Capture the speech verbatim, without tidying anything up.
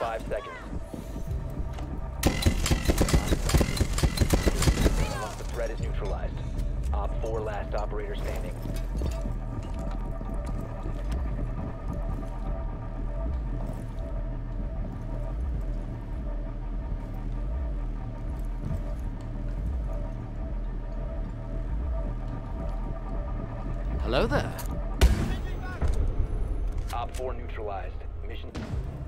five seconds. Once the threat is neutralized. Op four last operator standing. Hello there. Op four neutralized. Mission.